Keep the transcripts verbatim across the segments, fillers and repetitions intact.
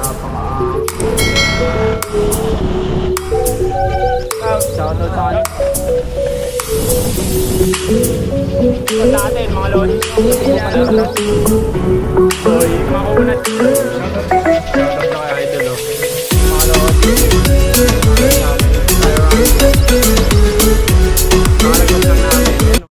napaka shout out sa akin natin mga lodi oy makunat shout out sa kaya idol o mga lodi nakalagpas lang namin.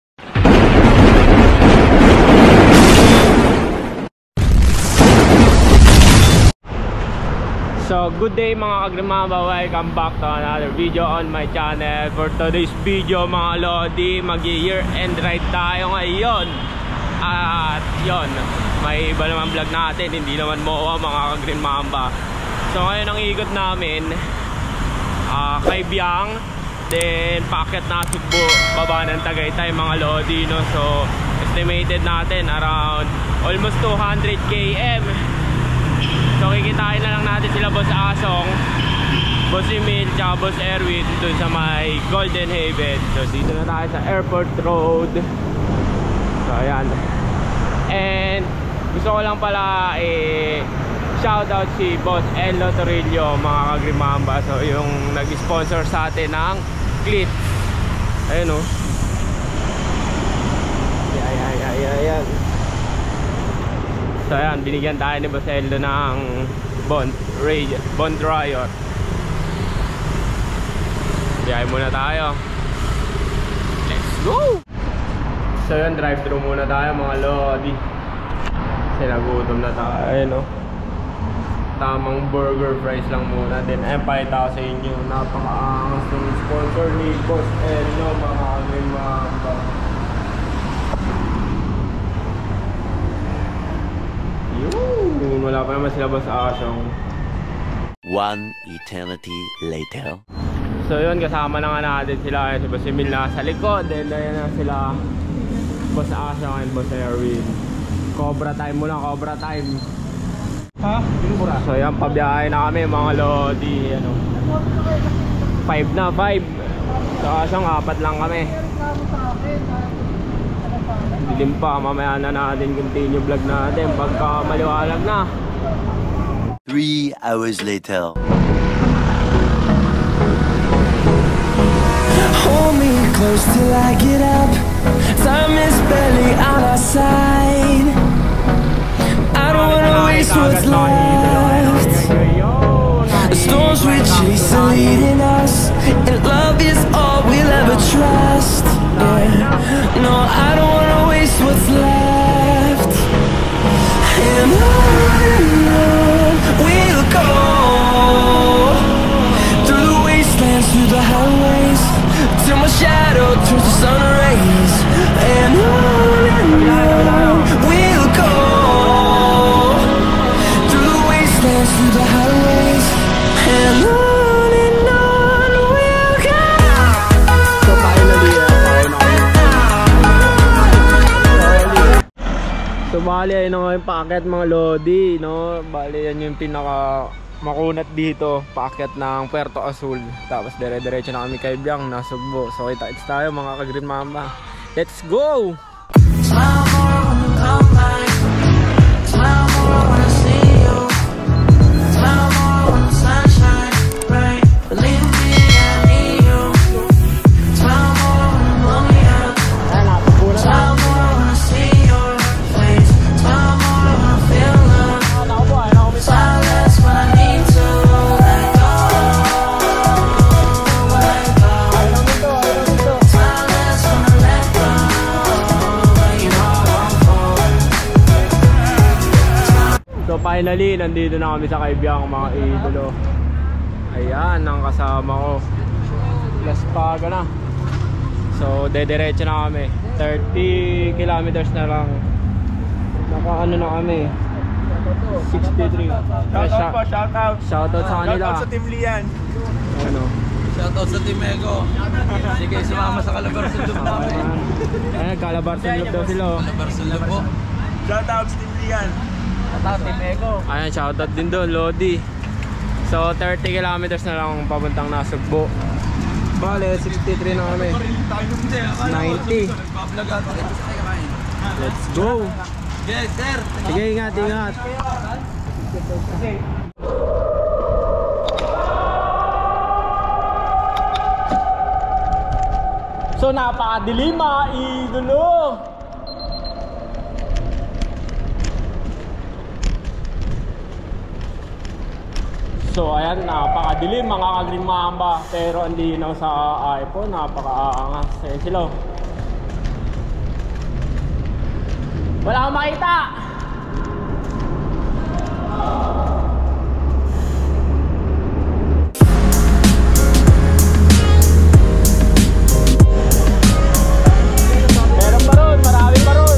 So, good day mga Kagrimamba, welcome back to another video on my channel. For today's video mga lodi, mag-year end ride tayo ngayon. At yon, may iba naman vlog natin, hindi naman mo mga Kagrimamba. So ngayon ang ikot namin uh, kay Biang, then paakyat na Sugbo, baba ng Tagaytay mga lodi, no? So estimated natin around almost two hundred kilometers. So kikitain na lang natin sila Boss Asong, Boss Emil, tsaka Boss Erwin dun sa may Golden Haven. So dito na tayo sa Airport Road. So ayan. And gusto ko lang pala eh shoutout si Boss Enlo Torillo mga Kagrimamba. So yung nag-sponsor sa atin ng clip. Ayun o. Ayan, ayan, ayan, ayan. So ayan, binigyan tayo ni Boss Enlo ng Bond, Ray, Bond Riot. Biyahe muna tayo. Let's go! So yun, drive-thru muna tayo mga lodi. Kasi nagutom na tayo, ayun o. Tamang burger fries lang muna. Then ayun, pakita ko sa inyo, napaka-angas ng sponsor ni Boss Enlo mga Kagrimamba. Yun, wala pa naman sila Boss Asong. One eternity later. So yun, kasama na nga natin sila. Si Boss Emil na sa likod. Then ayan na sila Boss Asong and Boss Erwin. Cobra time muna, Cobra time. Ha? So yan, pabiyahe na kami mga lodi. Ano? Five na, five. So Asong, apat lang kami. Dilim pa, mamaya na natin continue vlog natin pagka maliwalag na. Three hours later. Hold me close till I get up. Time is barely on our side. I don't wanna waste what's left. The storms we chase are leading us, and love is all we'll ever trust. Yeah. No, I don't wanna waste what's left. And on we'll go, through the wastelands, through the highways, till my shadow turns to sun rays. And on and on we'll go, through the wastelands, through the highways, and on and on we'll go. So finally, so bali ayun na nga yung paakyat mga lodi, no? Bali yan yung pinaka makunat dito, paakyat ng Puerto Azul. Tapos dire-diretso na kami kay Biang na Sugbo. So kita-kits tayo mga Kagrimamba. Let's go! Smile more when you come back. Smile more when I see you. Smile more when the sunshine bright. Believe me, I need you. Smile more when you blow me up. Smile more when I see your face. Smile more when I feel love. Silence when I need to let go. Let go. Silence when I let go. When you know I'm full. So finally, nandito na kami sa kay Biang mga idolo. Ayan, ang kasama ko. Las Paga na. So dediretso na kami. thirty kilometers na lang. Naka ano na kami, sixty-three. Shoutout po, shoutout. Shoutout sa kanila. Shoutout sa Team Lian. Ano? Shoutout sa Team Ego. Hindi kayo sumama sa Calabar Sundog namin. Ayan, Calabar Sundog daw sila. Calabar Sundog po. Shoutout sa Team Lian. Shoutout Team Ego. Ayan, shoutout din doon, Lodi. So thirty kilometers na lang papuntang Nasugbo. Bale, sixty-three na kami. ninety. Let's go. Yes, sir. Sige, ingat, ingat. So napakadilim mga idolo. So ayan, napakadilim mga ka-Green Mamba. Pero ang linaw sa iPhone, napaka-aangas. Ayan sila. Wala akong makita. Meron pa ron, marami pa ron.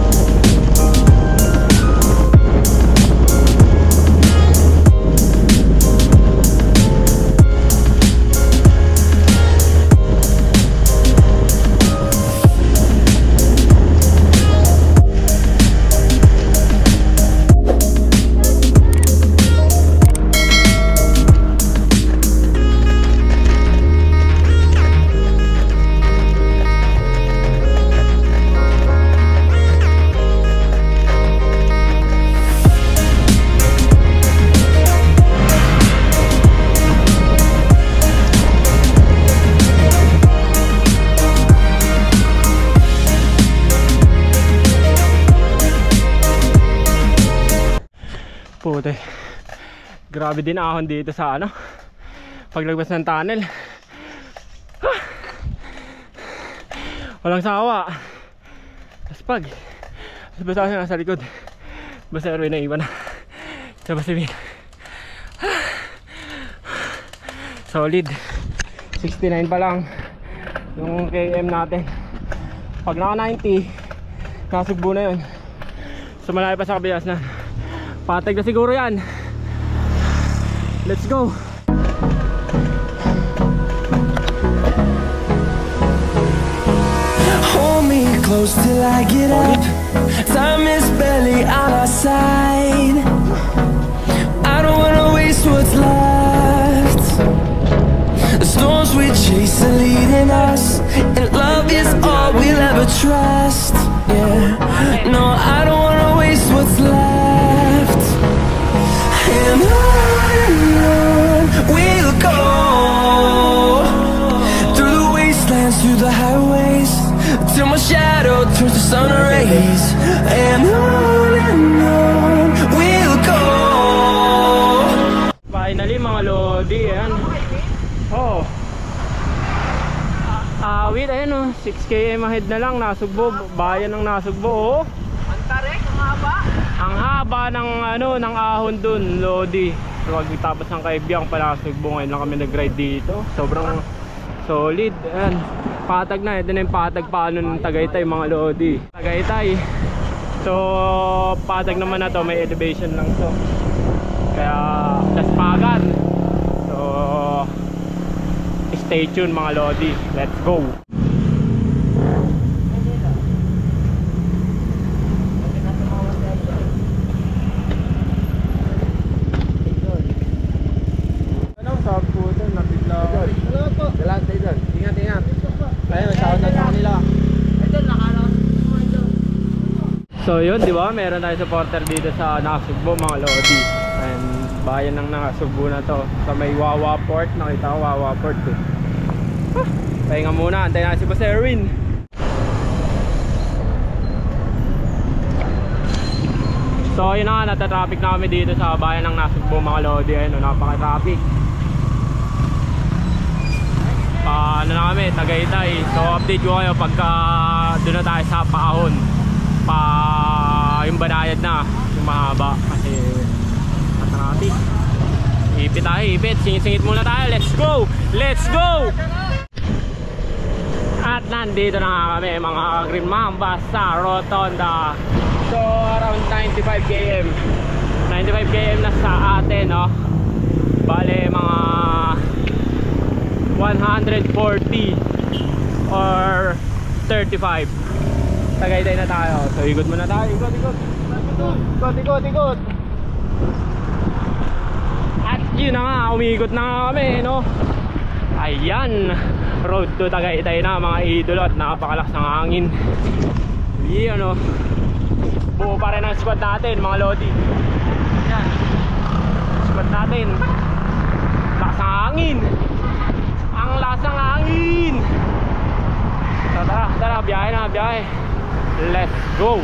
Puti. Grabe din ahon dito sa ano, paglagpas ng tunnel. Ah! Walang sawa. Aspag. Basta siya nasa likod. Basta Erwin na iwan na. Sa Basibin. Ah! Solid. sixty-nine pa lang yung K M natin. Pag naka ninety, nasugbo na yun. So malayo pa sa kabilas na. Patag na siguro yan. Let's go. Hold me close till I get up. Time is barely on our side. I don't wanna waste what's left. The storms we chase are leading us, and love is all we'll ever trust. Yeah, no, I don't wanna waste what's left. And on we'll go, through the wastelands, through the highways, till my shadow turns to sun rays. And on and on we'll go. Finally mga lodi, ayan. Oh. Ah, wait, ayan oh, six K M ahead na lang, Nasugbo, bayan ng Nasugbo oh. Ang tarik, ang haba. Ang haba ng ano, ng ahon dun, lodi. Pag tapos ng Kaibiyang pa Nasugbo, ngayon lang kami nag-ride dito. Sobrang solid. Ayan, patag na, ito na yung patag paano ng Tagaytay mga lodi. Tagaytay. So, patag naman na to, may elevation lang to. Kaya, Daspagan. So, stay tuned mga lodi. Let's go. Anong sabi po ito? Nabigla. Wala po. Wala tayo doon. Ingat, ingat. Ayun, nagsaot na sa kanila. Ito, nakalaw. So yun, di ba? Meron tayo supporter dito sa Nasugbo mga lodi. And bayan ng Nasugbo na to. Sa may Wawa Port. Nakita ko Wawa Port eh. Ah, pahinga muna. Antayin natin si Boss Erwin. So yun na nga, natatraffic na kami dito sa bayan ng Nasugbo mga lodi. Ayun, napaka-traffic. Pa ano na kami, Tagaytay. So update ko kayo pagka doon na tayo sa Paahon. Pa yung banayad na, yung mahaba. Kasi natatraffic. Ipit tayo, ipit. Singit-singit muna tayo. Let's go! Let's go! At nandito na nga kami mga Green Mamba sa Rotonda. So around ninety-five kilometers ninety-five kilometers na sa atin, no? Bale mga one forty or thirty-five. Tagaytay na tayo. So ikot muna tayo. Ikot, ikot. Ikot, ikot, ikot. At yun na nga, umikot na nga kami, no? Ayan, road to Tagaytay na mga idolo. At napakalakas ng hangin. Yan, no? Buo pa rin ang squad natin mga lodi. Yan, squad natin. Lakas ng hangin. Ang lakas ng hangin. Let's go!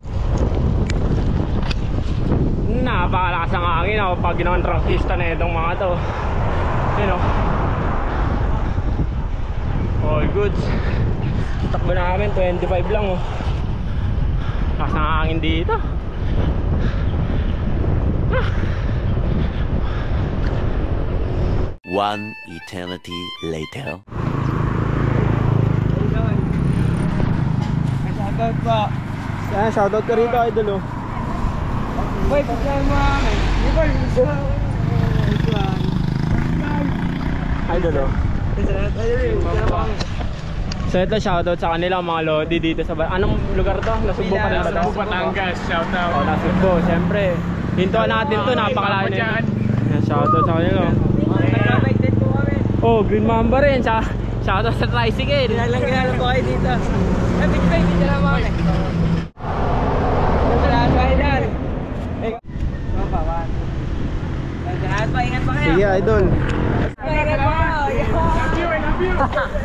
Napakalakas ang hangin oh, pag ginawan trangkista na itong mga to. You know. All goods. Takbo namin twenty-five lang oh. Lakas ng hangin dito. Ah. One eternity later. Shoutout pa. Yan, shoutout ka rito idol oh. Boy, pagkain mo akin. Nicole, gusto mo. Idol oh. So ito shoutout sa kanila mga lodi dito sa bar. Anong lugar to? Nasugbo pa rin ba to? Batangas, shoutout. Oh, Nasugbo, siyempre. Hintuan natin to, napakalayo na yun. Yan, shoutout sa kanila oh. Oh, Green Mamba rin. Shoutout sa Tricycle. Kinalang kinala po kayo dito. Eh, bitbay, dito lang mga kami. Salamat pa idol. Eh, babawan. Salamat pa, ingat pa kayo. Sige idol. Ingat pa kayo. Love you, I love you.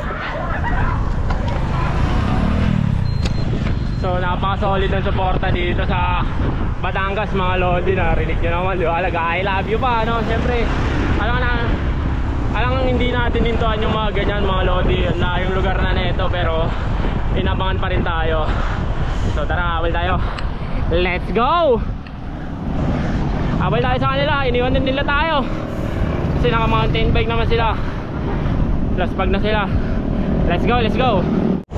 So napaka-solid ng suporta dito sa Batangas mga lodi. Narinig nyo naman, di ba? I love you pa, no? Siyempre, alam na, alam hindi natin nintuan yung mga ganyan mga lodi na yung lugar na neto, pero inabangan pa rin tayo. So tara, habol tayo. Let's go! Habol tayo sa kanila, iniwan din nila tayo kasi naka mountain bike naman sila. Last bag na sila. Let's go, let's go!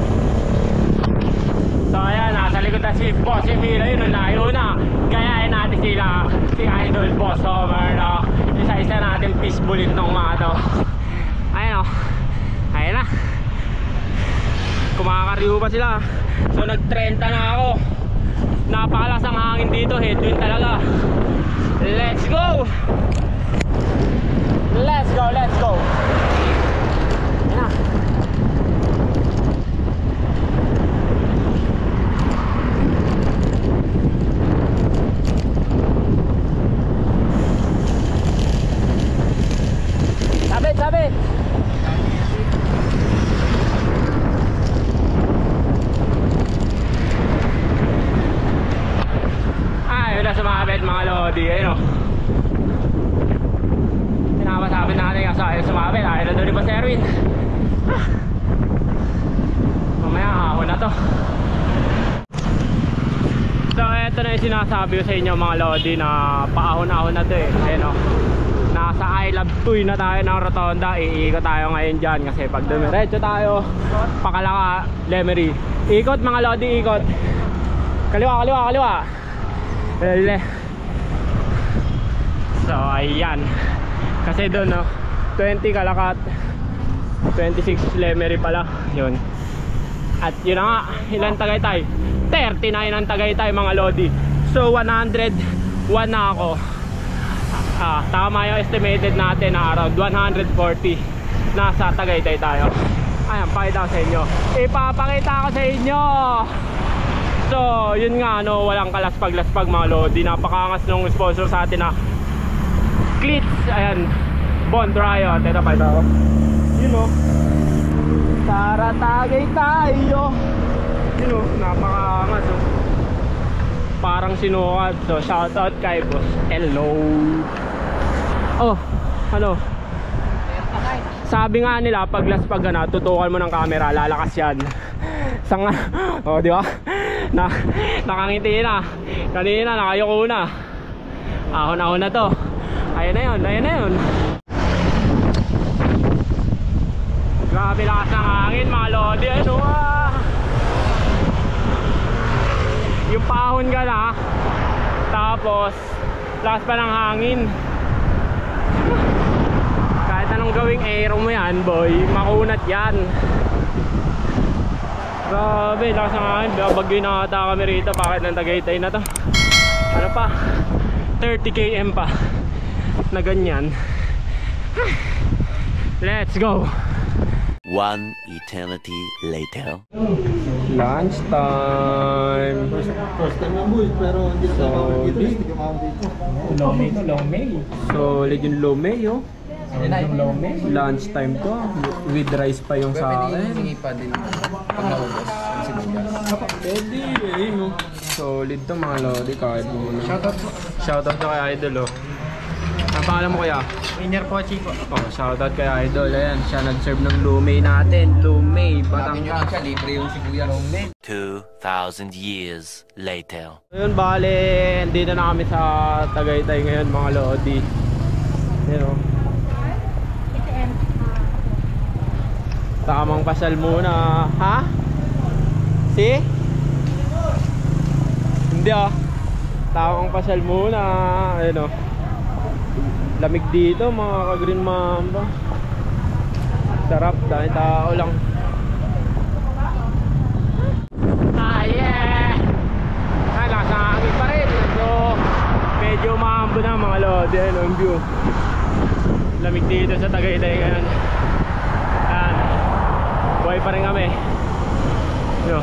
So ayan, nasa likod na si Boss Emilio, yun ang layo na. Gayahin natin sila, si Idol Boss Homer, no? Isa-isa natin fishbulin tong mga to. Ayan o, ayan na. Kumakariw pa sila. So nag-trenta na ako. Napakalas ang hangin dito, headwind talaga. Let's go! Let's go, let's go! Ayan na. Sabit, sabit! Ay, yun na sumabit mga lodi, ayun o. Pinapasabit natin kasi ayaw sumabit, ayaw na doon ni Boss Erwin. Ah. Mamaya ahon na to. So eto na yung sinasabi ko sa inyo mga lodi na paahon-ahon na to eh. Ayun o, nasa I Love Tuy na tayo ng Rotonda. Iikot tayo ngayon dyan kasi pag dumiretso tayo pakalaka Lemery. Ikot mga lodi, ikot. Kaliwa, kaliwa, kaliwa. Lele. So ayan, kasi doon no, twenty Kalakat, twenty-six Lemery pala yun. At yun na nga, ilan Tagaytay? thirty-nine ang Tagaytay mga lodi. So one hundred one na ako. Ah, tama yung estimated natin na around one hundred forty nasa Tagaytay tayo. Ayan, pakita ko sa inyo, ipapakita ko sa inyo. So yun nga no, walang kalaspag-laspag mga lodi. Napakangas nung sponsor sa atin na Cleats. Ayan, Bond Riot. Ito pa ito, you know, tara tagay tayo. You know, napakangas oh. Parang sinukat. So shoutout kay Boss Hello. Oh, ano, sabi nga nila pag laspag ka na, tutukan mo ng camera, lalakas yan. Sanga, oh di ba? Na, nakangiti na. Kanina nakayuko na. Ahon-ahon na to. Ayun na yun, ayun na yun. Grabe lakas ng hangin mga lodi. Ano ah, yung pahon ka na, tapos lakas pa ng hangin. Kahit anong gawing aero mo yan boy, makunat yan. Grabe, lakas ng hangin. Bagyo na ata kami rito. Bakit ng Tagaytay na to? Ano pa? thirty kilometers pa na ganyan. Let's go! One eternity later. Lunch time. First time yung boys, pero hindi na tayo dito. Hindi ka mawag dito. Lomay to, lomay. Solid yung lomay oh. Yung lomay. Lunch time to. With rice pa yung sa akin. Pwede pa din pag naubos ang sinigang. Ready, ready mo. Solid to mga lodi kahit muna. Shoutout po. Shoutout na kay Idol oh. Ang pangalan mo kaya? Winner Pochi po. Oh, shoutout kay Idol. Ayan, siya nag-serve ng lumay natin. Lumay, Batangas. Siya, libre yung si Kuya Romney. Two thousand years later. Ngayon bale, dito na kami sa Tagaytay ngayon mga lodi. Ayan oh. Tamang pasal muna. Ha? Si? Hindi ah. Tamang pasal muna. Ayan oh. Lamig dito mga ka-green mamba. Sarap dahil tao lang. Ah yeah. Ah, lakas ng hangin pa rin. So medyo maambo na mga lodi. Ayan ang view. Lamig dito sa Tagaytay ngayon. Ayan. Buhay pa rin kami. Yo.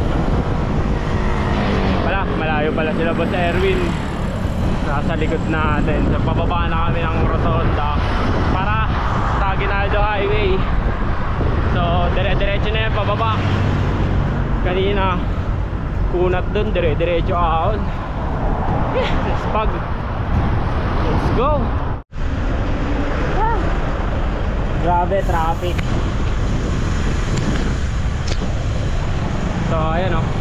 Wala, malayo pala sila Boss Erwin. Nasa likod natin. So pababa na kami ng rotonda para sa Aguinaldo Highway. So dire-diretso na yan pababa. Kanina kunat dun, dire-diretso ahon. Yeah, let's pag. Let's go. Ah. Grabe traffic. So ayan oh.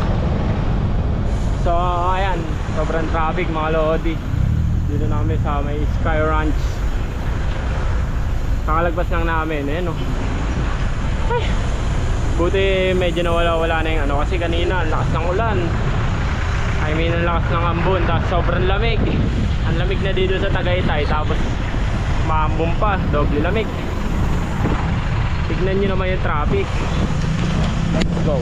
So ayan, sobrang traffic mga lodi. Dito namin sa may Sky Ranch. Kakalagpas lang namin, ayan oh. Ay, buti medyo nawala-wala na yung ano. Kasi kanina, ang lakas ng ulan. I mean, ang lakas ng ambon. Tapos sobrang lamig. Ang lamig na dito sa Tagaytay. Tapos maambon pa, doble lamig. Tignan nyo naman yung traffic. Let's go.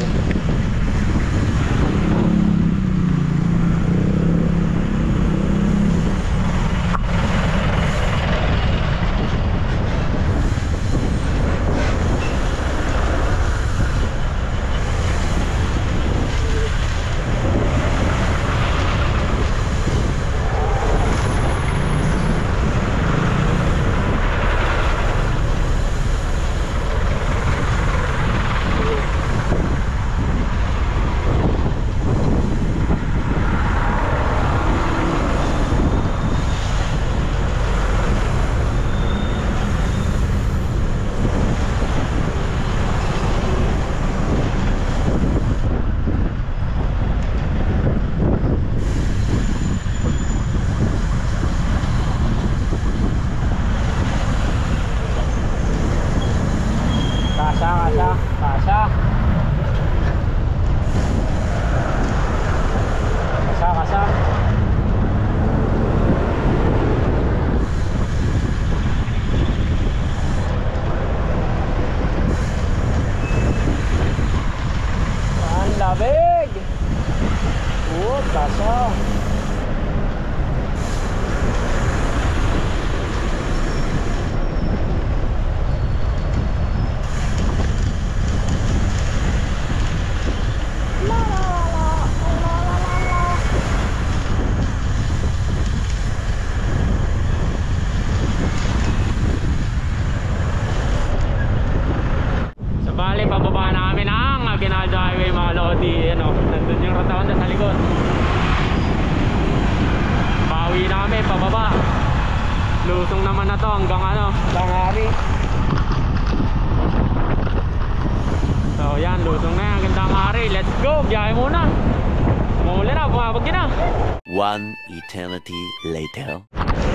Lusong naman na to hanggang ano, Langari. So yan, lusong na yan hanggang Langari. Let's go, biyahe muna. Mula na, bumabag na. One eternity later.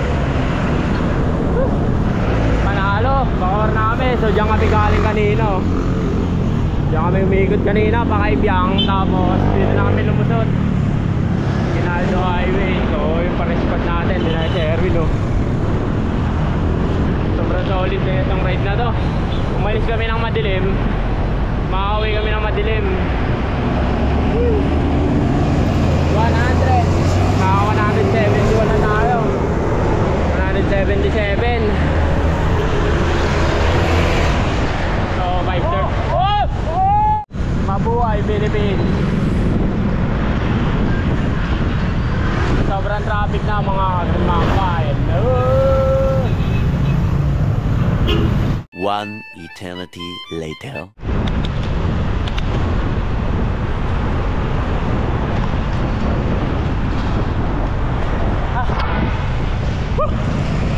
Panalo, bakor namin. So diyan kami galing kanina. Diyan kami umikot kanina, Pakaibiyang. Tapos dito na kami lumusot, Aguinaldo Highway. So yung pa-respond natin, din na si Erwin oh. Sobrang solid na itong ride na to. Umalis kami ng madilim, makauwi kami ng madilim. one hundred, naka one seventy-one na tayo. one seventy-seven. So five thirty. Oh! Oh! Mabuhay Philippines. Sobrang traffic na mga kabayan. One eternity later.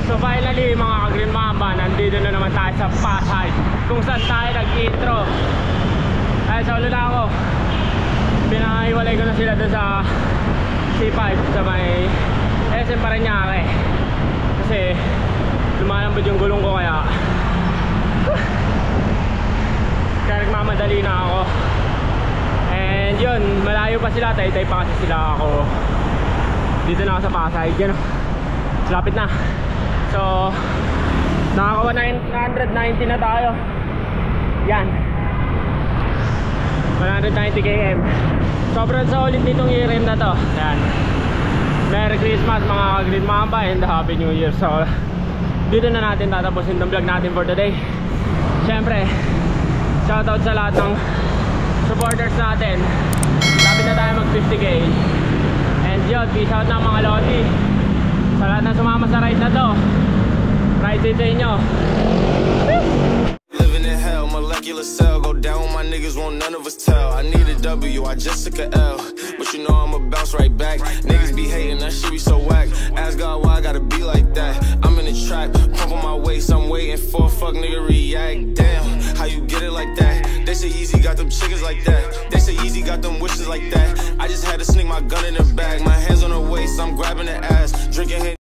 So finally mga ka-Green Mamba, nandito na naman tayo sa Pasay, kung saan tayo nag-intro. Ay sa ulo na ako, pinahiwalay ko na sila doon sa C five sa may S M Parañaque, kasi lumalambot yung gulong ko, kaya kaya nagmamadali na ako. And yun, malayo pa sila, tay-tay pa kasi sila. Ako dito na ako sa Pasay, yun, lapit na. So nakaka one ninety na tayo. Yan, one ninety kilometers. Sobrang solid nitong year na to. Yan, Merry Christmas mga ka-Green Mamba and Happy New Year. So dito na natin tatapusin ng vlog natin for today. Siyempre shoutout sa lahat ng supporters natin. Lapit na tayo mag fifty K. And yun, peace out na mga Lodi. Sa lahat na sumama sa ride na to, ride dito inyo. Living in hell, molecular cell. Go down with my niggas, won't none of us tell. I need a W, I just took a L, but you know I'ma bounce right back. Niggas be hating, that shit be so whack. Ask God why I gotta be like that. I'm in the trap, pumping my waist, I'm waiting for a fuck nigga react. Damn, how you get it like that? They say Easy got them chickens like that. They say Easy got them wishes like that. I just had to sneak my gun in the bag. My hands on her waist, I'm grabbing the ass, drinking.